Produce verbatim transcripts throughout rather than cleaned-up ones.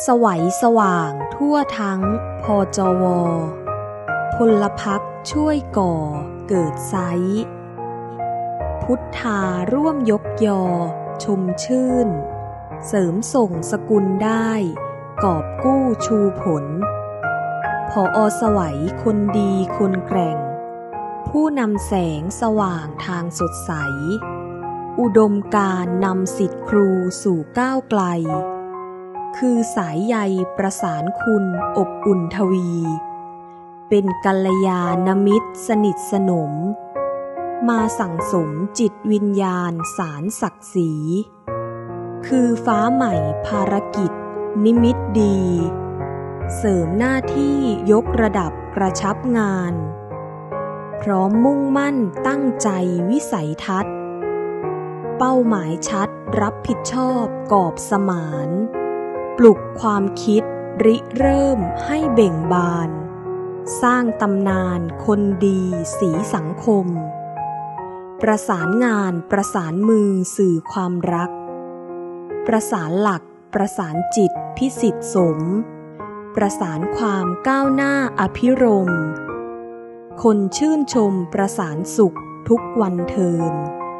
สวัยสว่างทั่วทั้งพจว.พลพรรคช่วยก่อเกิดไซร้พุทธาร่วมยกยอชมชื่นเสริมส่งสกุลได้กอบกู้ชูผลผอ.สวัยคนดีคนแกร่งผู้นำแสงสว่างทางสดใสอุดมการณ์นำศิษย์ครูสู่ก้าวไกลคือสายใยประสานคุณอบอุ่นทวีเป็นกัลยาณมิตรสนิทสนมมาสั่งสมจิตวิญญาณสารศักดิ์ศรีคือฟ้าใหม่ภารกิจนิมิตดีเสริมหน้าที่ยกระดับกระชับงานพร้อมมุ่งมั่นตั้งใจวิสัยทัศน์เป้าหมายชัดรับผิดชอบกอบสมานปลุกความคิดริเริ่มให้เบ่งบานสร้างตำนานคนดีสีสังคมประสานงานประสานมือสื่อความรักประสานหลักประสานจิตพิสิทธิสมประสานความก้าวหน้าอภิรมย์คนชื่นชมประสานสุขทุกวันเทิน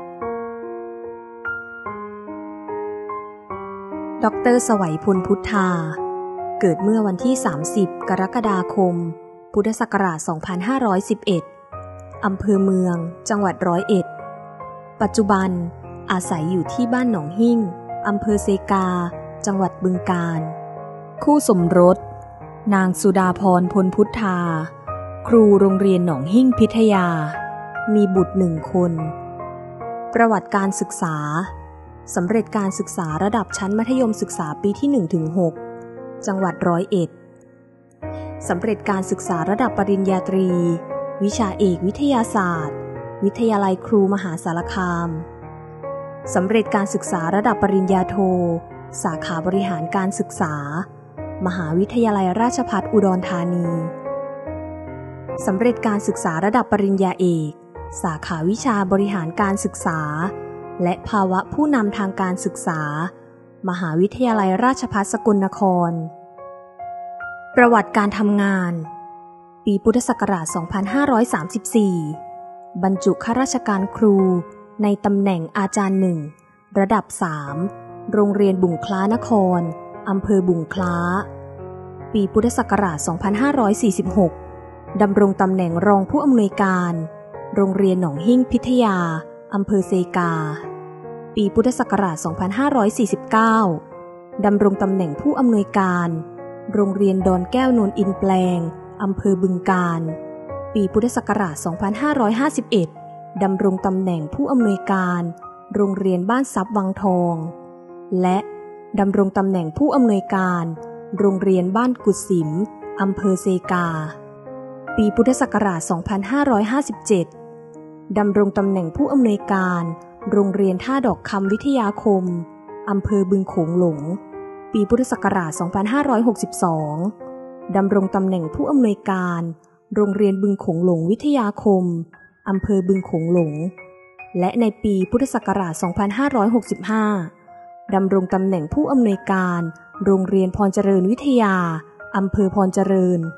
ดร.สวัยพลพุทธาเกิดเมื่อวันที่สามสิบกรกฎาคมพุทธศักราชสองพันห้าร้อยสิบเอ็ดอำเภอเมืองจังหวัดร้อยเอ็ดปัจจุบันอาศัยอยู่ที่บ้านหนองหิ้งอำเภอเซกาจังหวัดบึงกาฬคู่สมรสนางสุดาพรพลพุทธาครูโรงเรียนหนองหิ้งพิทยามีบุตรหนึ่งคนประวัติการศึกษาสำเร็จการศึกษาระดับชั้นมัธยมศึกษาปีที่ หนึ่งถึงหก จังหวัดร้อยเอ็ดสำเร็จการศึกษาระดับปริญญาตรีวิชาเอกวิทยาศาสตร์วิทยาลัยครูมหาสารคามสำเร็จการศึกษาระดับปริญญาโทสาขาบริหารการศึกษามหาวิทยาลัยราชภัฏอุดรธานีสำเร็จการศึกษาระดับปริญญาเอกสาขาวิชาบริหารการศึกษาและภาวะผู้นำทางการศึกษามหาวิทยาลัยราชภัฏสกลนครประวัติการทำงานปีพุทธศักราช สองพันห้าร้อยสามสิบสี่ บรรจุข้าราชการครูในตำแหน่งอาจารย์หนึ่งระดับสามโรงเรียนบุงคล้านครอำเภอบุงคล้าปีพุทธศักราช สองพันห้าร้อยสี่สิบหก ดำรงตำแหน่งรองผู้อำนวยการโรงเรียนหนองหิ้งพิทยาอำเภอเซกาปีพุทธศักราช สองพันห้าร้อยสี่สิบเก้า ดำรงตำแหน่งผู้อำนวยการโรงเรียนดอนแก้วโนนอินแปลงอำเภอบึงกาฬปีพุทธศักราช สองพันห้าร้อยห้าสิบเอ็ด ดำรงตำแหน่งผู้อำนวยการโรงเรียนบ้านทรัพย์วังทองและดำรงตำแหน่งผู้อำนวยการโรงเรียนบ้านกุดสิมอำเภอเซกาปีพุทธศักราช สองพันห้าร้อยห้าสิบเจ็ด ดำรงตำแหน่งผู้อำนวยการโรงเรียนท่าดอกคำวิทยาคมอำเภอบึงโขงหลงปีพุทธศักราช สองพันห้าร้อยหกสิบสอง ดำรงตำแหน่งผู้อำนวยการโรงเรียนบึงโขงหลงวิทยาคมอำเภอบึงโขงหลงและในปีพุทธศักราช สองพันห้าร้อยหกสิบห้า ดำรงตำแหน่งผู้อำนวยการโรงเรียนพรเจริญวิทยาอำเภอพรเจริญ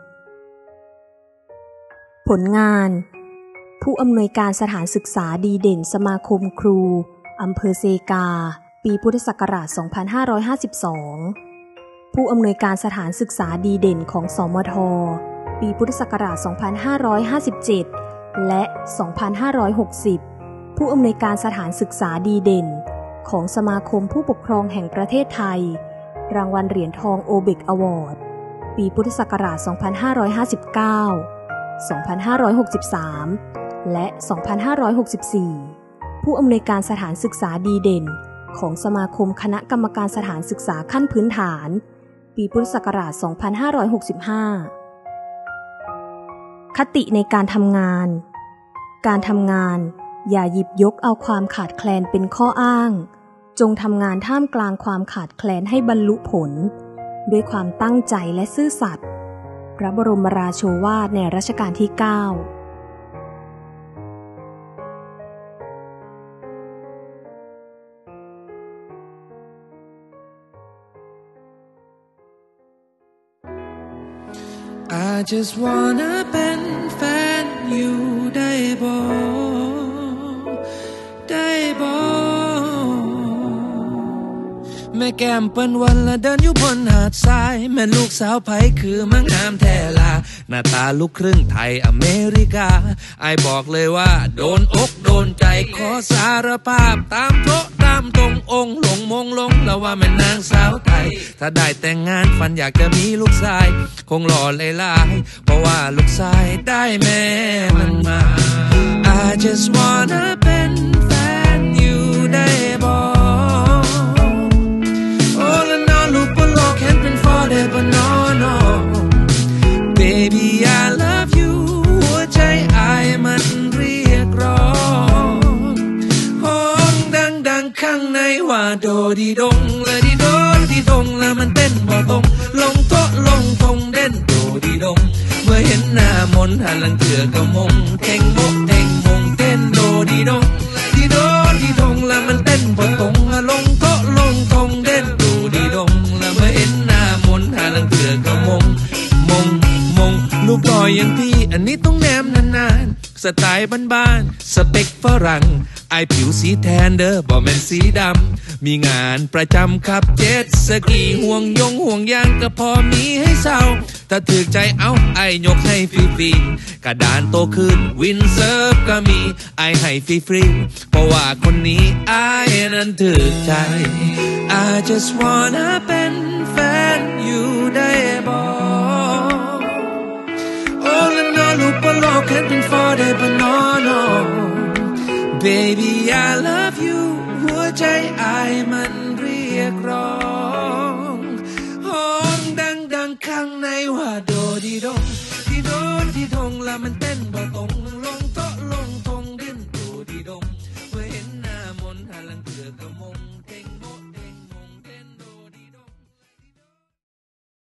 ผลงานผู้อำนวยการสถานศึกษาดีเด่นสมาคมครูอำเภอเซกาปีพุทธศักราช สองพันห้าร้อยห้าสิบสอง ผู้อำนวยการสถานศึกษาดีเด่นของสมทปีพุทธศักราช สองพันห้าร้อยห้าสิบเจ็ด และ สองพันห้าร้อยหกสิบ ผู้อำนวยการสถานศึกษาดีเด่นของสมาคมผู้ปกครองแห่งประเทศไทยรางวัลเหรียญทองโอเบกอวอร์ดปีพุทธศักราช สองพันห้าร้อยห้าสิบเก้า สองพันห้าร้อยหกสิบสามและ สองพันห้าร้อยหกสิบสี่ ผู้อำนวยการสถานศึกษาดีเด่นของสมาคมคณะกรรมการสถานศึกษาขั้นพื้นฐานปีพุทธศักราช สองพันห้าร้อยหกสิบห้า คติในการทำงานการทำงานอย่าหยิบยกเอาความขาดแคลนเป็นข้ออ้างจงทำงานท่ามกลางความขาดแคลนให้บรรลุผลด้วยความตั้งใจและซื่อสัตย์พระบรมราโชวาทในรัชกาลที่เก้า just wanna เป็นแฟนอยู่ได้บ่ได้บ่แม่แก้มเปิ้นวันละเดินอยู่บนหาดทรายแม่ลูกสาวไผคือมังงามแท้ลาหน้าตาลูกครึ่งไทยอเมริกาไอบอกเลยว่าโดนอกโดนใจขอสารภาพตามโตะตามตรงองค์หลงมงลงแล้วว่าแม่นางสาวไทยถ้าได้แต่งงานฝันอยากจะมีลูกชายคงหล่อหลายๆเพราะว่าลูกชายได้แม่มันมา I just wanna เป็นแฟนอยู่ได้บ่but no no baby I love you หัวใจอายมันเรียกร้องห้องดังดังข้างในว่าโดดีดงละดีโดดีดงละมันเต้นบ่ตรงลงโต๊ะลงทงเด่นโดดีดงเมื่อเห็นหน้ามนหันหลังเถื่อก็มงเท่งโมกเท่งมงเต้นโดดีดงดีโดดีดงละมันเต้นบ่ตรงลงโต๊ะลงทงเด่นโดดีดงละเมื่อเห็นหน้ามนหาลังเถื่อก็มงมงมงรูปหล่ออย่างพี่อันนี้ต้องแนมนานๆสไตล์บ้านๆสเปคฝรั่งไอผิวสีแทนเด้อบ่แม่นสีดำมีงานประจำขับเจ็ตสกีห่วงยงห่วงยางก็พอมีให้เศร้าถ้าถึกใจเอาไอยกให้ฟรีๆกระดานโตขึ้นวินเซิร์ฟก็มีไอให้ฟรีๆเพราะว่าคนนี้ไอนั้นถึกใจ I just wanna เป็นแฟนอยู่ได้บ่โอ้ละนอลูกบ่หลอกแค่เป็น for that but no no baby I love you หัวใจอายมันเรียกร้องห้องดังดังข้างในว่าโดดีดงดีโดดีดงละมันเต้นบ่ตรงลง